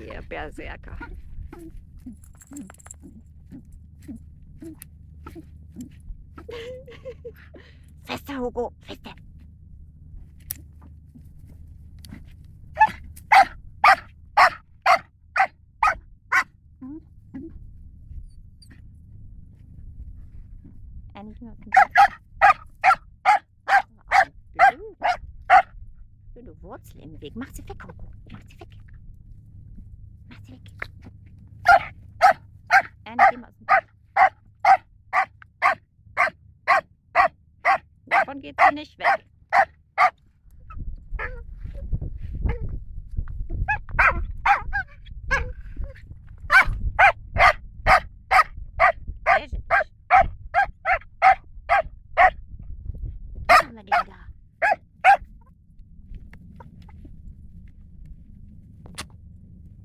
Ihr Berserker. Feste, Hugo, feste. Nicht mehr aus dem Bett. Blöde Wurzel im Weg. Mach sie weg, Hugo. Mach sie weg. Mach sie weg. Nicht mehr aus dem Bett. Davon geht sie nicht weg. Lassen wir den da.